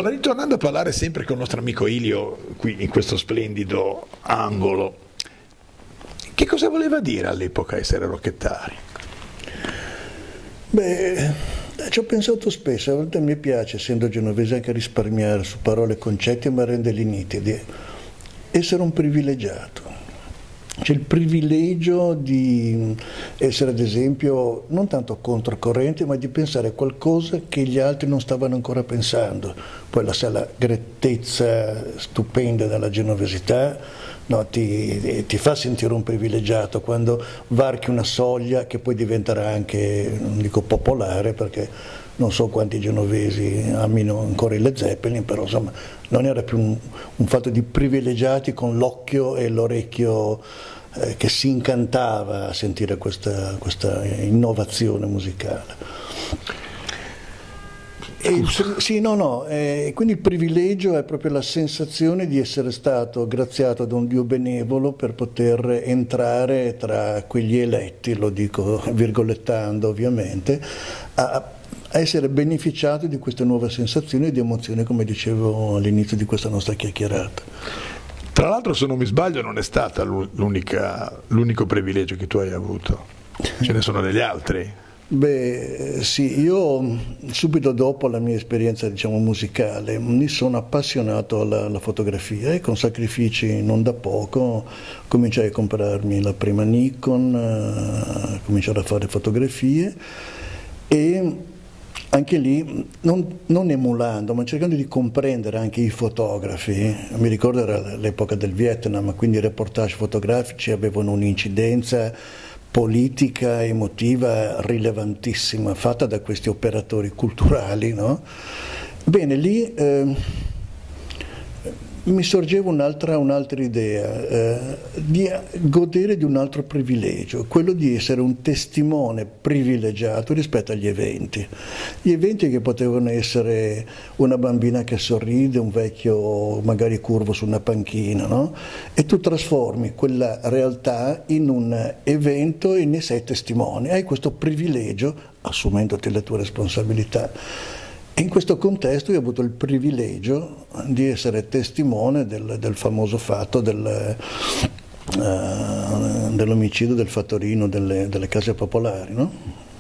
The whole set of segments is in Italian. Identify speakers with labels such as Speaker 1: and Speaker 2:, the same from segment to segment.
Speaker 1: Allora, ritornando a parlare sempre con il nostro amico Ilio, qui in questo splendido angolo, che cosa voleva dire all'epoca essere rockettari?
Speaker 2: Beh, ci ho pensato spesso, a volte mi piace, essendo genovese, anche risparmiare su parole e concetti, ma renderli nitidi. Essere un privilegiato. C'è il privilegio di essere, ad esempio, non tanto controcorrente, ma di pensare a qualcosa che gli altri non stavano ancora pensando. Poi la grettezza stupenda della genovesità, no, ti fa sentire un privilegiato quando varchi una soglia che poi diventerà anche, non dico popolare, perché non so quanti genovesi amino ancora i Led Zeppelin, però insomma non era più un fatto di privilegiati con l'occhio e l'orecchio che si incantava a sentire questa innovazione musicale. Quindi il privilegio è proprio la sensazione di essere stato graziato da un Dio benevolo per poter entrare tra quegli eletti, lo dico virgolettando ovviamente, a essere beneficiato di queste nuove sensazioni e di emozioni, come dicevo all'inizio di questa nostra chiacchierata.
Speaker 1: Tra l'altro, se non mi sbaglio, non è stata l'unico privilegio che tu hai avuto, ce ne sono degli altri.
Speaker 2: Beh, sì, io subito dopo la mia esperienza, diciamo, musicale, mi sono appassionato alla fotografia e con sacrifici non da poco cominciai a comprarmi la prima Nikon, cominciare a fare fotografie e anche lì non emulando, ma cercando di comprendere anche i fotografi. Mi ricordo era l'epoca del Vietnam, quindi i reportage fotografici avevano un'incidenza politica, emotiva rilevantissima, fatta da questi operatori culturali, no? Bene, lì mi sorgeva un'altra idea, di godere di un altro privilegio, quello di essere un testimone privilegiato rispetto agli eventi. Gli eventi che potevano essere una bambina che sorride, un vecchio magari curvo su una panchina, no? E tu trasformi quella realtà in un evento e ne sei testimone. Hai questo privilegio, assumendoti le tue responsabilità. E in questo contesto io ho avuto il privilegio di essere testimone del famoso fatto dell'omicidio del fattorino delle case popolari, no?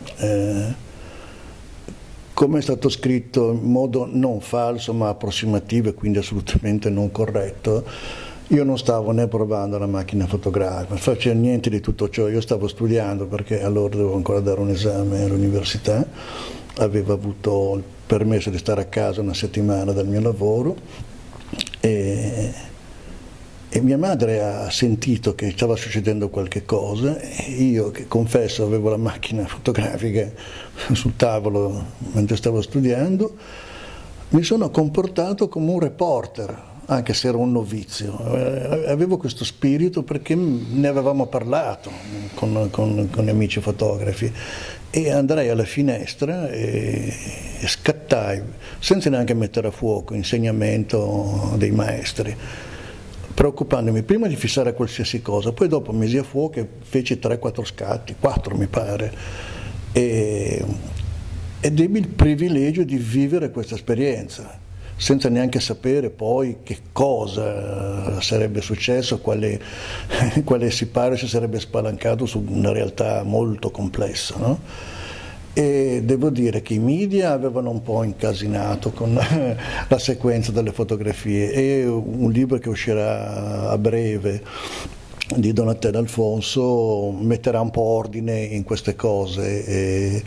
Speaker 2: Come è stato scritto in modo non falso ma approssimativo e quindi assolutamente non corretto, io non stavo né provando la macchina fotografica, non facevo niente di tutto ciò, io stavo studiando perché allora dovevo ancora dare un esame all'università, avevo avuto il permesso di stare a casa una settimana dal mio lavoro e mia madre ha sentito che stava succedendo qualche cosa e io, che confesso avevo la macchina fotografica sul tavolo mentre stavo studiando, mi sono comportato come un reporter, anche se ero un novizio. Avevo questo spirito perché ne avevamo parlato con gli amici fotografi e andrai alla finestra e scattai, senza neanche mettere a fuoco insegnamento dei maestri, preoccupandomi prima di fissare qualsiasi cosa, poi dopo misi a fuoco e feci 3-4 scatti, 4 mi pare, ed ebbi il privilegio di vivere questa esperienza, senza neanche sapere poi che cosa sarebbe successo, quale sipario si sarebbe spalancato su una realtà molto complessa, no? E devo dire che i media avevano un po' incasinato con la sequenza delle fotografie e un libro che uscirà a breve di Donatella Alfonso metterà un po' ordine in queste cose e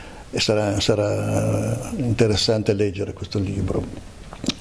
Speaker 2: sarà interessante leggere questo libro.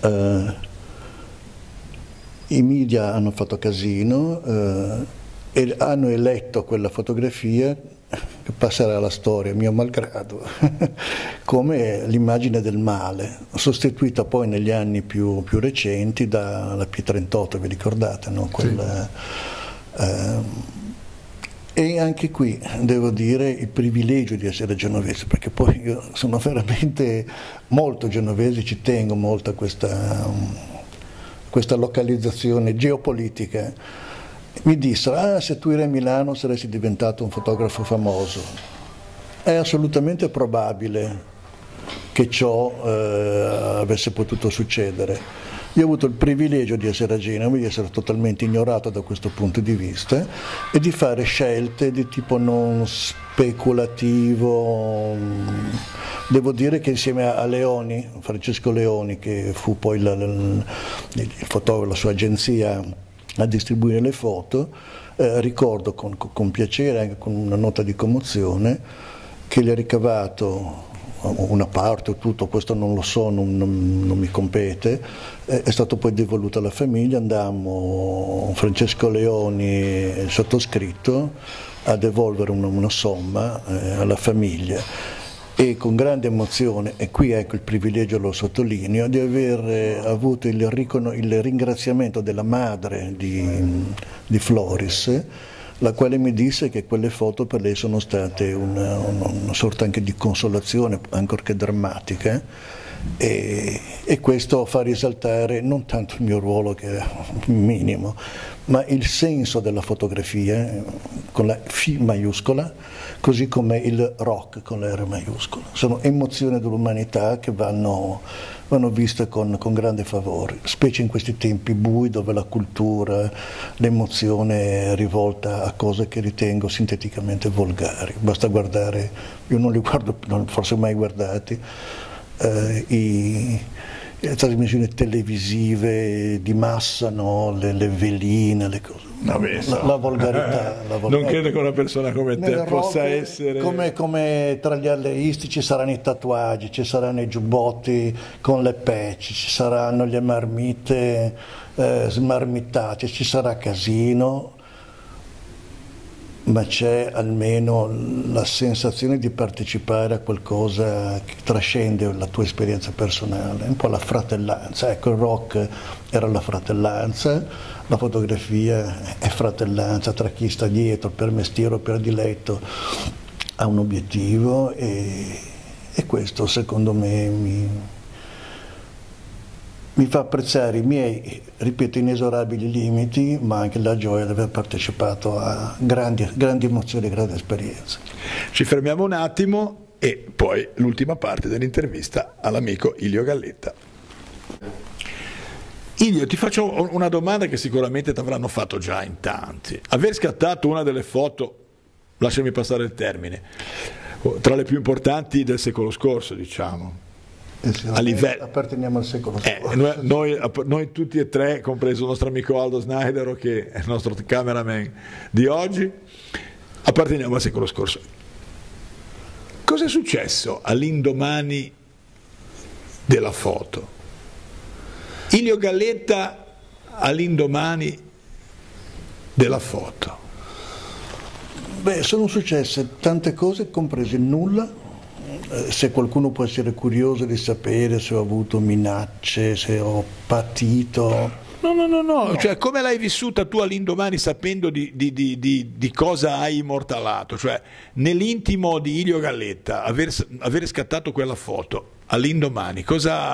Speaker 2: I media hanno fatto casino e hanno eletto quella fotografia che passerà alla storia, mio malgrado, come l'immagine del male, sostituita poi negli anni più recenti dalla P38, vi ricordate, no? Quella, sì. E anche qui devo dire il privilegio di essere genovese, perché poi io sono veramente molto genovese, ci tengo molto a questa localizzazione geopolitica. Mi dissero, se tu eri a Milano saresti diventato un fotografo famoso. È assolutamente probabile, che ciò avesse potuto succedere. Io ho avuto il privilegio di essere a Genova, di essere totalmente ignorato da questo punto di vista e di fare scelte di tipo non speculativo. Devo dire che insieme a Leoni, Francesco Leoni, che fu poi il fotografo, la sua agenzia a distribuire le foto, ricordo con piacere, anche con una nota di commozione, che gli ha ricavato una parte o tutto, questo non lo so, non mi compete, è stato poi devoluto alla famiglia. Andammo, Francesco Leoni e il sottoscritto, a devolvere una somma alla famiglia, e con grande emozione, e qui ecco il privilegio, lo sottolineo, di aver avuto il ringraziamento della madre di Floris, la quale mi disse che quelle foto per lei sono state una sorta anche di consolazione, ancorché drammatica, e questo fa risaltare non tanto il mio ruolo, che è minimo, ma il senso della fotografia con la F maiuscola, così come il rock con la R maiuscola. Sono emozioni dell'umanità che vanno viste con grande favore, specie in questi tempi bui dove la cultura, l'emozione è rivolta a cose che ritengo sinteticamente volgari. Basta guardare, io non li guardo, forse mai guardati, le trasmissioni televisive di massa, no? le veline, le cose. La volgarità,
Speaker 1: Non credo che una persona come te possa essere...
Speaker 2: Come tra gli alleisti ci saranno i tatuaggi, ci saranno i giubbotti con le peci, ci saranno le marmite smarmitate, ci sarà casino, ma c'è almeno la sensazione di partecipare a qualcosa che trascende la tua esperienza personale, un po' la fratellanza. Ecco, il rock era la fratellanza, la fotografia è fratellanza tra chi sta dietro per mestiere o per diletto a un obiettivo, e questo secondo me mi fa apprezzare i miei, ripeto, inesorabili limiti, ma anche la gioia di aver partecipato a grandi emozioni, grandi esperienze.
Speaker 1: Ci fermiamo un attimo e poi l'ultima parte dell'intervista all'amico Ilio Galletta. Ilio, ti faccio una domanda che sicuramente ti avranno fatto già in tanti. Aver scattato una delle foto, lasciami passare il termine, tra le più importanti del secolo scorso, diciamo.
Speaker 2: A livello... Apparteniamo al secolo scorso.
Speaker 1: Noi tutti e tre, compreso il nostro amico Aldo Snaidero, che è il nostro cameraman di oggi, apparteniamo al secolo scorso. Cosa è successo all'indomani della foto? Ilio Galletta all'indomani della foto.
Speaker 2: Beh, sono successe tante cose, compreso il nulla. Se qualcuno può essere curioso di sapere se ho avuto minacce, se ho patito...
Speaker 1: No. Cioè, come l'hai vissuta tu all'indomani, sapendo di cosa hai immortalato? Cioè, nell'intimo di Ilio Galletta, aver scattato quella foto all'indomani, cosa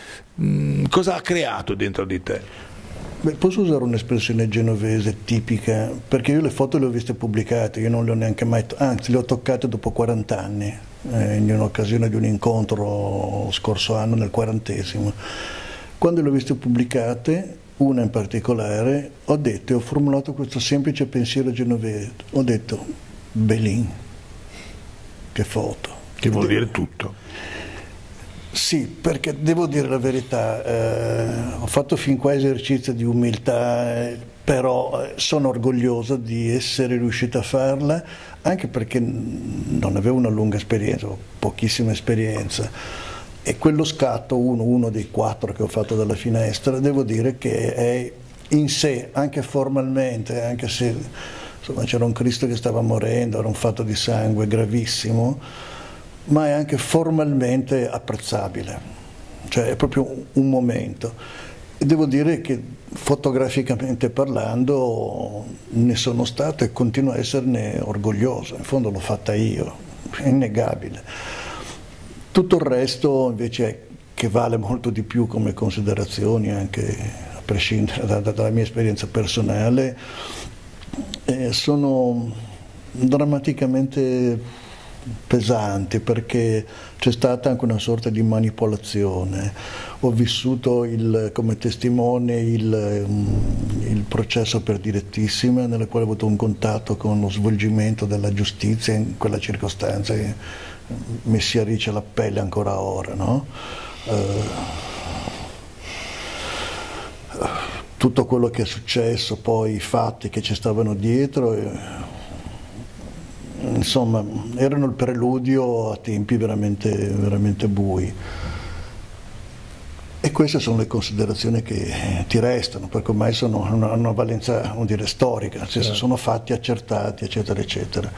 Speaker 1: ha creato dentro di te?
Speaker 2: Beh, posso usare un'espressione genovese tipica, perché io le foto le ho viste pubblicate, io non le ho neanche mai, anzi le ho toccate dopo 40 anni, in un'occasione di un incontro scorso anno, nel 40°. Quando le ho viste pubblicate, una in particolare, ho detto e ho formulato questo semplice pensiero genovese, ho detto, Belin, che foto.
Speaker 1: Che vuol dire tutto.
Speaker 2: Sì, perché devo dire la verità, ho fatto fin qua esercizio di umiltà, però sono orgoglioso di essere riuscito a farla, anche perché non avevo una lunga esperienza, ho pochissima esperienza, e quello scatto, uno dei 4 che ho fatto dalla finestra, devo dire che è in sé, anche formalmente, anche se insomma, c'era un Cristo che stava morendo, era un fatto di sangue gravissimo, ma è anche formalmente apprezzabile, cioè è proprio un momento. E devo dire che fotograficamente parlando ne sono stato e continuo a esserne orgoglioso, in fondo l'ho fatta io, è innegabile. Tutto il resto invece, che vale molto di più come considerazioni, anche a prescindere dalla mia esperienza personale, sono drammaticamente pesanti, perché c'è stata anche una sorta di manipolazione. Ho vissuto come testimone il processo per direttissima, nella quale ho avuto un contatto con lo svolgimento della giustizia in quella circostanza che mi si arriccia la pelle ancora ora, no? Tutto quello che è successo, poi i fatti che ci stavano dietro, insomma, erano il preludio a tempi veramente, veramente bui. E queste sono le considerazioni che ti restano, perché ormai hanno una valenza, come dire, storica, nel senso, sono fatti accertati, eccetera, eccetera.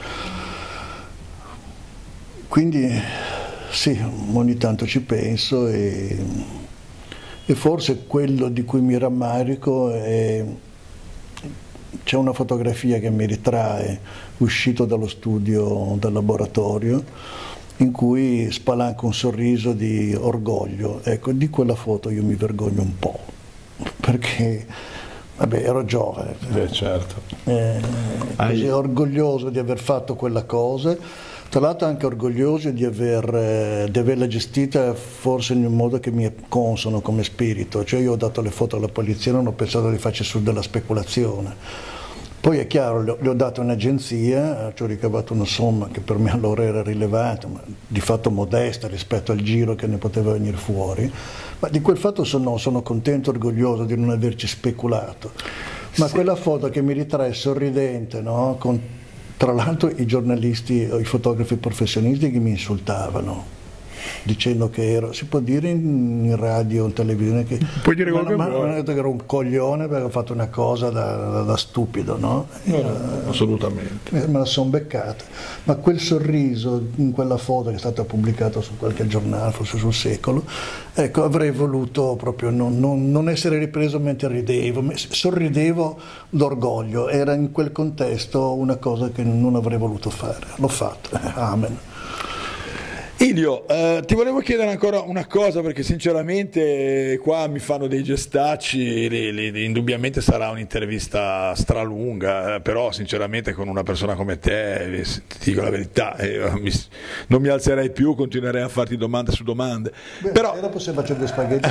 Speaker 2: Quindi sì, ogni tanto ci penso e forse quello di cui mi rammarico è... C'è una fotografia che mi ritrae uscito dallo studio, dal laboratorio, in cui spalanca un sorriso di orgoglio. Ecco, di quella foto io mi vergogno un po', perché vabbè, ero giovane.
Speaker 1: Certo.
Speaker 2: Così orgoglioso di aver fatto quella cosa, tra l'altro anche orgoglioso di averla gestita forse in un modo che mi è consono come spirito. Cioè, io ho dato le foto alla polizia, non ho pensato di farci su della speculazione. Poi è chiaro, le ho date a un'agenzia, ci ho ricavato una somma che per me allora era rilevante, ma di fatto modesta rispetto al giro che ne poteva venire fuori. Ma di quel fatto sono contento e orgoglioso di non averci speculato. Ma sì, quella foto che mi ritrae sorridente, no? Con, tra l'altro, i giornalisti o i fotografi professionisti che mi insultavano, dicendo che ero, si può dire in radio, in televisione, che
Speaker 1: puoi dire quello
Speaker 2: che detto che ero un coglione perché ho fatto una cosa da stupido, no?
Speaker 1: Assolutamente.
Speaker 2: Me la sono beccata. Ma quel sorriso in quella foto che è stata pubblicata su qualche giornale, forse sul Secolo, ecco, avrei voluto proprio non essere ripreso mentre ridevo, sorridevo d'orgoglio, era in quel contesto una cosa che non avrei voluto fare, l'ho fatto, amen.
Speaker 1: Ilio, ti volevo chiedere ancora una cosa, perché sinceramente qua mi fanno dei gestacci, indubbiamente sarà un'intervista stralunga, però sinceramente con una persona come te, ti dico la verità, non mi alzerei più, continuerei a farti domande su domande.
Speaker 2: Beh, però dopo se faccio due spaghetti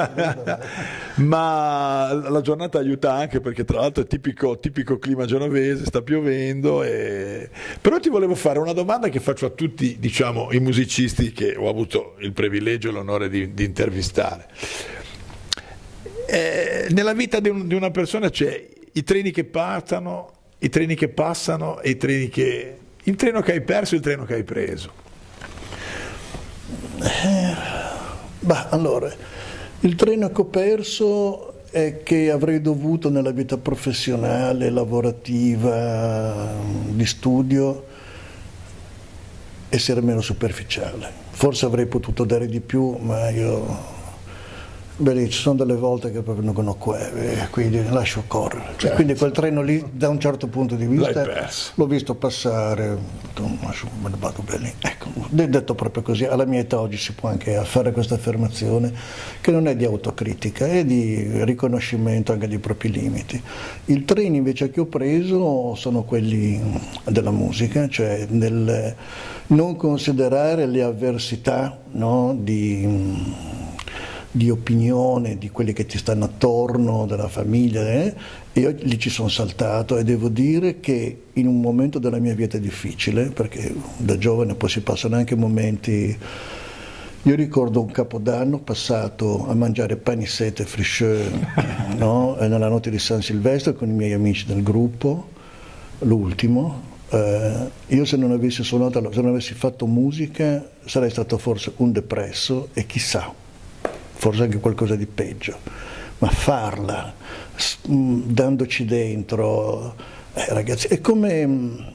Speaker 1: ma la giornata aiuta anche, perché tra l'altro è tipico clima genovese, sta piovendo, però ti volevo fare una domanda che faccio a tutti, diciamo, i musicisti che ho avuto il privilegio e l'onore di intervistare. Nella vita di una persona c'è i treni che partono, i treni che passano e il treno che hai perso e il treno che hai preso.
Speaker 2: Allora, il treno che ho perso è che avrei dovuto nella vita professionale, lavorativa, di studio, essere meno superficiale. Forse avrei potuto dare di più, ma ci sono delle volte che proprio non ho quindi lascio correre. Certo. Quindi quel treno lì, da un certo punto di vista, l'ho visto passare, me ne vado bene. Ecco, detto proprio così, alla mia età oggi si può anche fare questa affermazione, che non è di autocritica, è di riconoscimento anche dei propri limiti. I treni invece che ho preso sono quelli della musica, cioè nel non considerare le avversità, no, di opinione, di quelli che ti stanno attorno, della famiglia, io lì ci sono saltato e devo dire che in un momento della mia vita difficile, perché da giovane poi si passano anche momenti, io ricordo un capodanno passato a mangiare panissette e fricheux, no? Nella notte di San Silvestro con i miei amici del gruppo, l'ultimo. Io se non avessi suonato, se non avessi fatto musica sarei stato forse un depresso e chissà, forse anche qualcosa di peggio, ma farla, dandoci dentro, ragazzi, è come...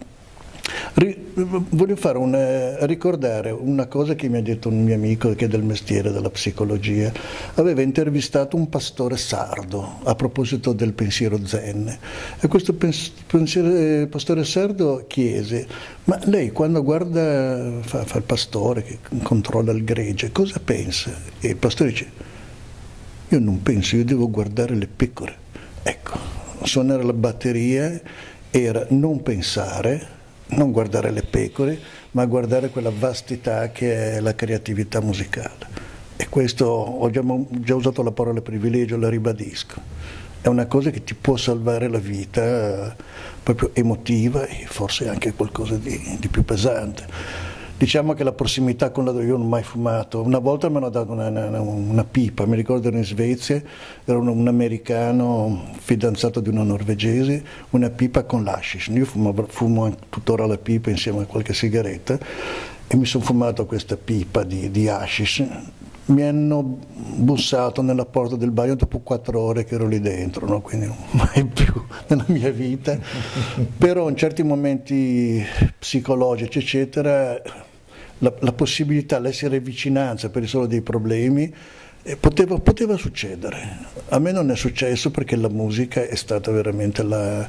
Speaker 2: voglio ricordare una cosa che mi ha detto un mio amico che è del mestiere della psicologia. Aveva intervistato un pastore sardo a proposito del pensiero zen, e questo pastore sardo chiese: ma lei quando guarda, fa il pastore che controlla il gregge, cosa pensa? E il pastore dice: io non penso, io devo guardare le pecore. Ecco, suonare la batteria era non pensare, non guardare le pecore, ma a guardare quella vastità che è la creatività musicale. E questo, ho già usato la parola privilegio, la ribadisco, è una cosa che ti può salvare la vita, proprio emotiva e forse anche qualcosa di più pesante. Diciamo che la prossimità con io non ho mai fumato, una volta mi hanno dato una pipa, mi ricordo ero in Svezia, era un americano fidanzato di una norvegese, una pipa con l'hashish, io fumo tuttora la pipa insieme a qualche sigaretta e mi sono fumato questa pipa di hashish. Mi hanno bussato nella porta del bagno dopo 4 ore che ero lì dentro, no? Quindi mai più nella mia vita, però in certi momenti psicologici eccetera la possibilità, l'essere vicinanza per risolvere dei problemi poteva succedere. A me non è successo perché la musica è stata veramente la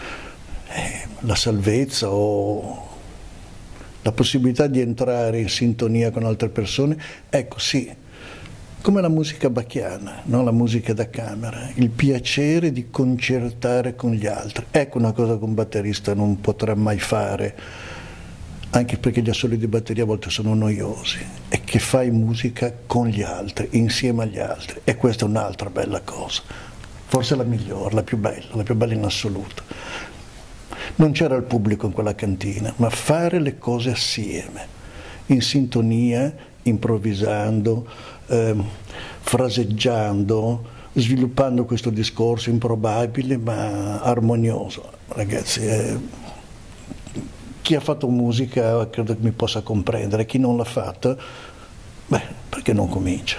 Speaker 2: salvezza o la possibilità di entrare in sintonia con altre persone, ecco sì. Come la musica bacchiana, no? La musica da camera, il piacere di concertare con gli altri. Ecco una cosa che un batterista non potrà mai fare, anche perché gli assoli di batteria a volte sono noiosi, è che fai musica con gli altri, insieme agli altri, e questa è un'altra bella cosa, forse la migliore, la più bella in assoluto. Non c'era il pubblico in quella cantina, ma fare le cose assieme, in sintonia, improvvisando, fraseggiando, sviluppando questo discorso improbabile ma armonioso. Ragazzi, chi ha fatto musica credo che mi possa comprendere, chi non l'ha fatta, perché non comincia?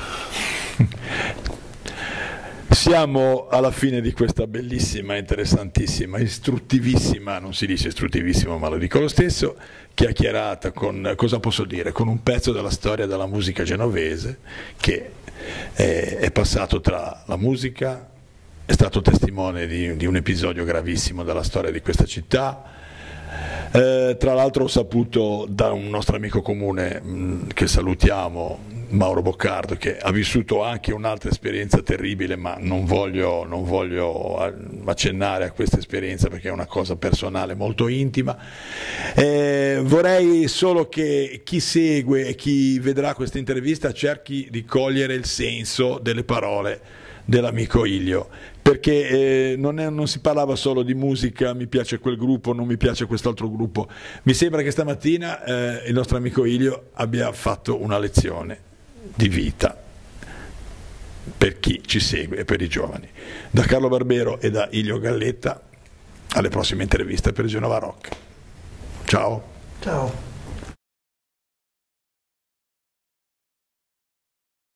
Speaker 1: Siamo alla fine di questa bellissima, interessantissima, istruttivissima, non si dice istruttivissimo ma lo dico lo stesso, chiacchierata con, cosa posso dire, con un pezzo della storia della musica genovese che è passato tra la musica, è stato testimone di un episodio gravissimo della storia di questa città. Tra l'altro ho saputo da un nostro amico comune che salutiamo, Mauro Boccardo, che ha vissuto anche un'altra esperienza terribile, ma non voglio accennare a questa esperienza perché è una cosa personale molto intima. Vorrei solo che chi segue e chi vedrà questa intervista cerchi di cogliere il senso delle parole dell'amico Ilio, perché non si parlava solo di musica, mi piace quel gruppo, non mi piace quest'altro gruppo. Mi sembra che stamattina il nostro amico Ilio abbia fatto una lezione di vita per chi ci segue e per i giovani. Da Carlo Barbero e da Ilio Galletta, alle prossime interviste per Genova Rock. Ciao.
Speaker 2: Ciao.